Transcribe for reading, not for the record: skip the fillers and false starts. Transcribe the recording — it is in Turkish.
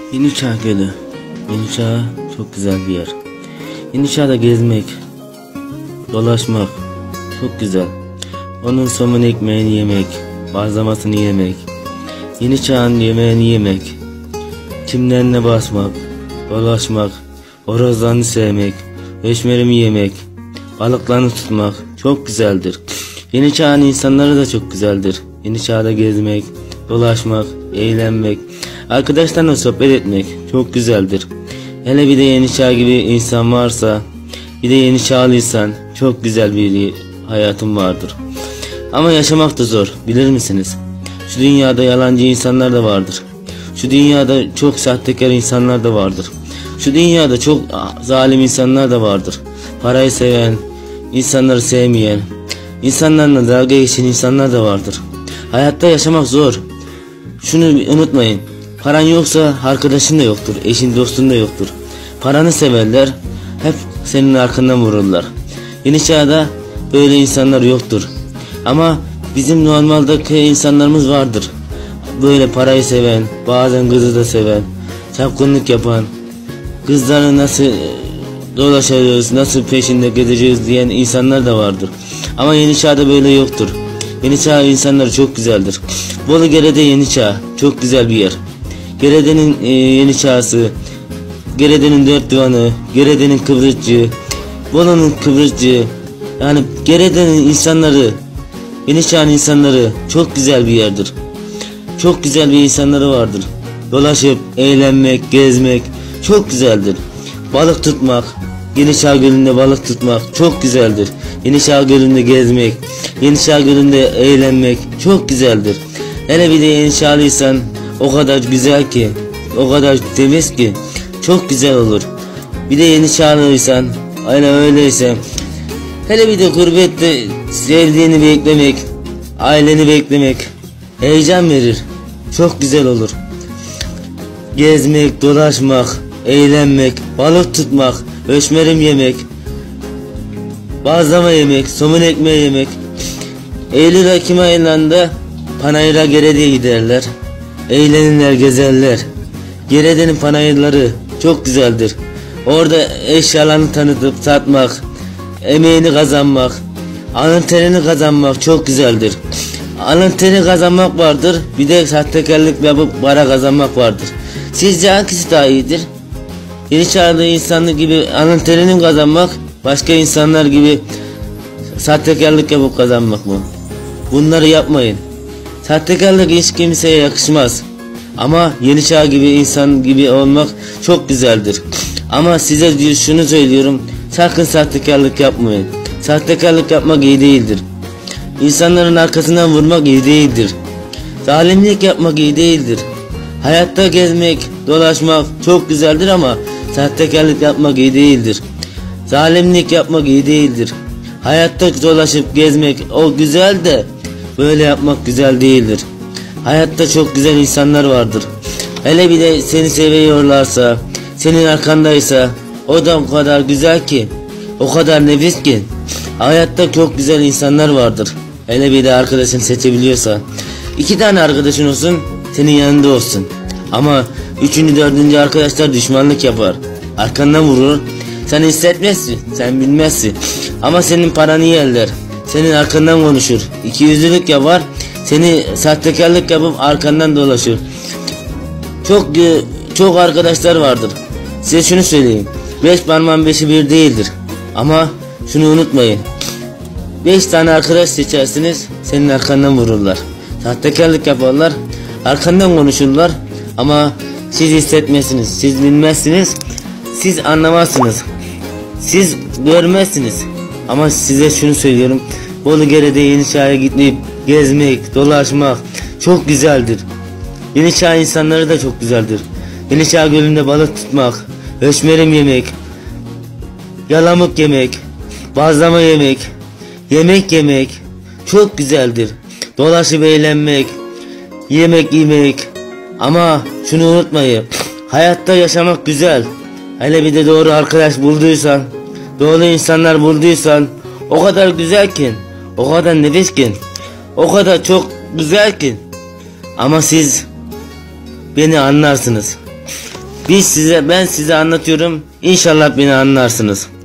Yeniçağ Gölü. Yeniçağ çok güzel bir yer. Yeniçağ'da gezmek, dolaşmak çok güzel. Onun somun ekmeğini yemek, bazlamasını yemek, Yeniçağ'ın yemeğini yemek, çimlerine basmak, dolaşmak, horozlarını sevmek, höşmerimi yemek, balıklarını tutmak çok güzeldir. Yeniçağ'ın insanları da çok güzeldir. Yeniçağ'da gezmek, dolaşmak, eğlenmek, arkadaşlarla sohbet etmek çok güzeldir. Hele bir de Yeniçağ gibi insan varsa, bir de Yeniçağlıysan çok güzel bir hayatım vardır. Ama yaşamak da zor, bilir misiniz? Şu dünyada yalancı insanlar da vardır. Şu dünyada çok sahtekar insanlar da vardır. Şu dünyada çok zalim insanlar da vardır. Parayı seven, insanları sevmeyen, insanlarla dalga geçen insanlar da vardır. Hayatta yaşamak zor. Şunu unutmayın. Paran yoksa arkadaşın da yoktur, eşin dostun da yoktur. Paranı severler, hep senin arkandan vururlar. Yeniçağ'da böyle insanlar yoktur. Ama bizim normaldeki insanlarımız vardır. Böyle parayı seven, bazen kızı da seven, çapkınlık yapan, kızları nasıl dolaşacağız, nasıl peşinde gezeceğiz diyen insanlar da vardır. Ama Yeniçağ'da böyle yoktur. Yeniçağ insanları çok güzeldir. Bolu Gerede Yeniçağ çok güzel bir yer. Gerede'nin Yeniçağ'sı, Gerede'nin dört divanı, Gerede'nin kıbrısçı, Bolu'nun kıbrısçı, yani Gerede'nin insanları, Yeniçağ'ın insanları çok güzel bir yerdir. Çok güzel bir insanları vardır. Dolaşıp eğlenmek, gezmek çok güzeldir. Balık tutmak, Yeniçağ Gölü'nde balık tutmak çok güzeldir. Yeniçağ Gölü'nde gezmek, Yeniçağ Gölü'nde eğlenmek çok güzeldir. Hele bir de Yeniçağlıysan o kadar güzel ki, o kadar temiz ki çok güzel olur. Bir de Yeniçağlıysan, aynen öyleyse, hele bir de gurbette sevdiğini beklemek, aileni beklemek heyecan verir. Çok güzel olur. Gezmek, dolaşmak, eğlenmek, balık tutmak, höşmerim yemek, bazlama yemek, somun ekmeği yemek. Eylül-Ekim aylarında Panayır'a Gerede'ye giderler. Eğlenirler, gezerler. Gerede'nin panayırları çok güzeldir. Orada eşyalarını tanıtıp satmak, emeğini kazanmak, alın terini kazanmak çok güzeldir. Alın teri kazanmak vardır, bir de sahtekarlık yapıp para kazanmak vardır. Sizce hangisi daha iyidir? Yeniçağlı insanlık gibi alın terini kazanmak, başka insanlar gibi sahtekarlık yapıp kazanmak mı? Bunları yapmayın. Sahtekarlık hiç kimseye yakışmaz. Ama Yeniçağ gibi insan gibi olmak çok güzeldir. Ama size şunu söylüyorum, sakın sahtekarlık yapmayın. Sahtekarlık yapmak iyi değildir. İnsanların arkasından vurmak iyi değildir. Zalimlik yapmak iyi değildir. Hayatta gezmek, dolaşmak çok güzeldir ama sahtekarlık yapmak iyi değildir. Zalimlik yapmak iyi değildir. Hayatta dolaşıp gezmek o güzel de böyle yapmak güzel değildir. Hayatta çok güzel insanlar vardır. Hele bir de seni seviyorlarsa, senin arkandaysa o da o kadar güzel ki, o kadar nefis ki. Hayatta çok güzel insanlar vardır. Hele bir de arkadaşını seçebiliyorsa, 2 tane arkadaşın olsun, senin yanında olsun. Ama 3. 4. arkadaşlar düşmanlık yapar, arkandan vurur. Sen hissetmezsin, sen bilmezsin. Ama senin paranı yerler, senin arkandan konuşur, ikiyüzlülük yapar, seni sahtekarlık yapıp arkandan dolaşır. Çok arkadaşlar vardır. Size şunu söyleyeyim, 5 parmağın 5'i bir değildir. Ama şunu unutmayın, 5 tane arkadaş seçersiniz, senin arkandan vururlar, sahtekarlık yaparlar, arkandan konuşurlar. Ama siz hissetmezsiniz, siz bilmezsiniz, siz anlamazsınız, siz görmezsiniz. Ama size şunu söylüyorum, Bolu Gerede Yeniçağ'a gitmeyip gezmek, dolaşmak çok güzeldir. Yeniçağ insanları da çok güzeldir. Yeniçağ Gölü'nde balık tutmak, höşmerim yemek, yalamuk yemek, bazlama yemek, yemek yemek çok güzeldir. Dolaşıp eğlenmek, yemek yemek. Ama şunu unutmayın, hayatta yaşamak güzel. Hele bir de doğru arkadaş bulduysan, doğru insanlar bulduysan o kadar güzel ki, o kadar nefis ki, o kadar çok güzel ki. Ama siz beni anlarsınız. Ben size anlatıyorum. İnşallah beni anlarsınız.